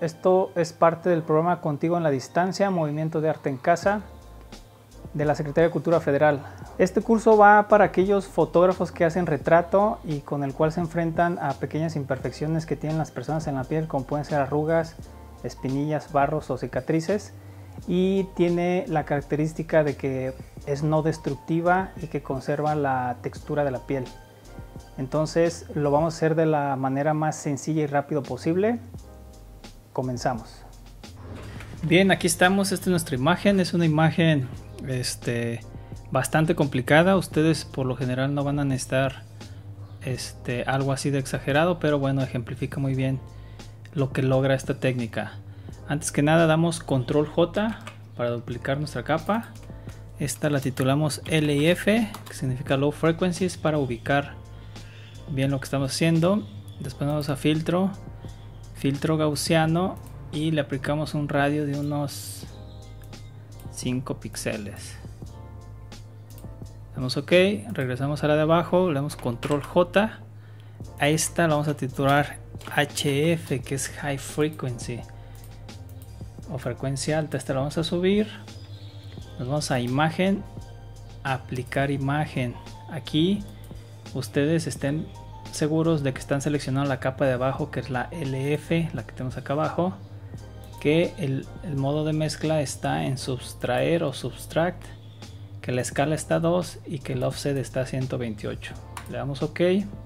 Esto es parte del programa Contigo en la Distancia, Movimiento de Arte en Casa, de la Secretaría de Cultura Federal. Este curso va para aquellos fotógrafos que hacen retrato y con el cual se enfrentan a pequeñas imperfecciones que tienen las personas en la piel, como pueden ser arrugas, espinillas, barros o cicatrices, y tiene la característica de que es no destructiva y que conserva la textura de la piel. Entonces lo vamos a hacer de la manera más sencilla y rápido posible. Comenzamos. Bien, aquí estamos. Esta es nuestra imagen. Es una imagen bastante complicada. Ustedes por lo general no van a necesitar algo así de exagerado, pero bueno, ejemplifica muy bien lo que logra esta técnica. Antes que nada damos control J para duplicar nuestra capa. Esta la titulamos LIF, que significa Low Frequencies, para ubicar bien lo que estamos haciendo. Después vamos a filtro gaussiano y le aplicamos un radio de unos 5 píxeles. Damos OK, regresamos a la de abajo, le damos control J. A esta la vamos a titular HF, que es High Frequency o frecuencia alta. Esta la vamos a subir. Nos vamos a imagen, aplicar imagen. Aquí ustedes estén seguros de que están seleccionando la capa de abajo, que es la LF, la que tenemos acá abajo, que el modo de mezcla está en subtraer o subtract, que la escala está 2 y que el offset está a 128. Le damos OK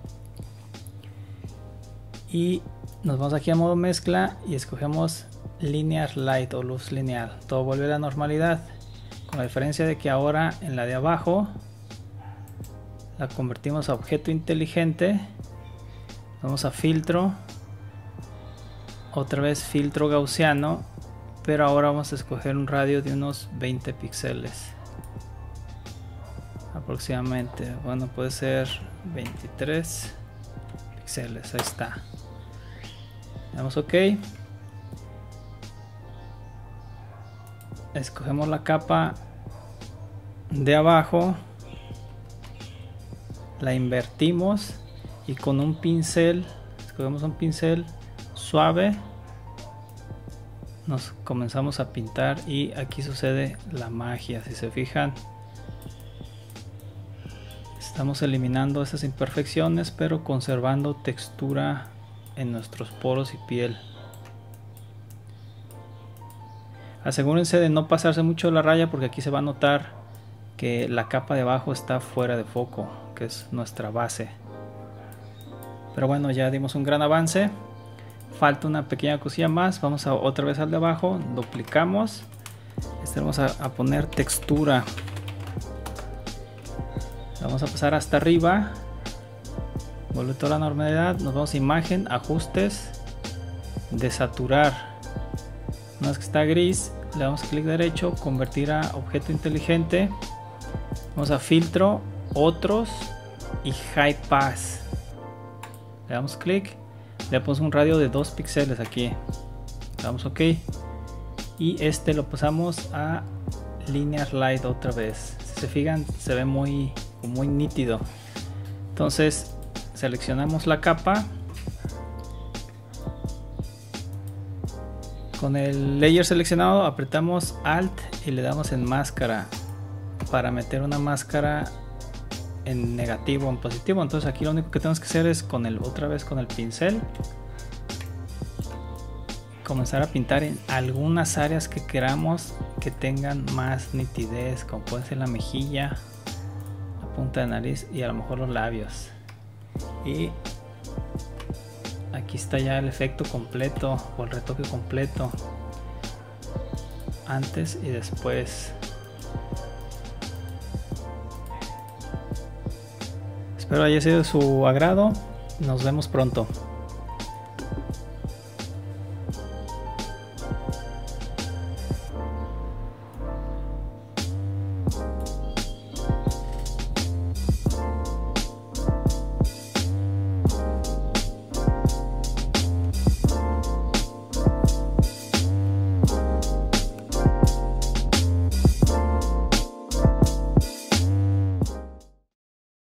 y nos vamos aquí a modo mezcla y escogemos Linear Light o luz lineal. Todo vuelve a la normalidad, con la diferencia de que ahora en la de abajo la convertimos a objeto inteligente. Vamos a filtro, otra vez filtro gaussiano, pero ahora vamos a escoger un radio de unos 20 píxeles aproximadamente. Bueno, puede ser 23 píxeles. Ahí está. Le damos OK. Escogemos la capa de abajo, la invertimos y con un pincel, escogemos un pincel suave, nos comenzamos a pintar y aquí sucede la magia. Si se fijan, estamos eliminando esas imperfecciones pero conservando textura en nuestros poros y piel. Asegúrense de no pasarse mucho la raya, porque aquí se va a notar que la capa de abajo está fuera de foco, que es nuestra base. Pero bueno, ya dimos un gran avance. Falta una pequeña cosilla más. Vamos a otra vez al de abajo, duplicamos. Vamos a poner textura. Vamos a pasar hasta arriba. Vuelve toda la normalidad. Nos vamos a imagen, ajustes, desaturar. Una vez que está gris, le damos clic derecho, convertir a objeto inteligente. Vamos a filtro, otros y high pass. Le damos clic, le ponemos un radio de 2 píxeles aquí. Le damos OK y lo pasamos a linear light otra vez. Si se fijan, se ve muy nítido. Entonces seleccionamos la capa. Con el layer seleccionado apretamos Alt y le damos en máscara para meter una máscara en negativo o en positivo. Entonces aquí lo único que tenemos que hacer es otra vez con el pincel comenzar a pintar en algunas áreas que queramos que tengan más nitidez, como puede ser la mejilla, la punta de nariz y a lo mejor los labios. Y aquí está ya el efecto completo o el retoque completo, antes y después. Espero haya sido de su agrado. Nos vemos pronto.